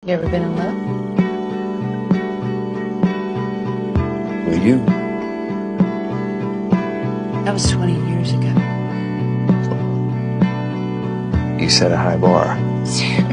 You ever been in love? Were you? That was 20 years ago. You set a high bar.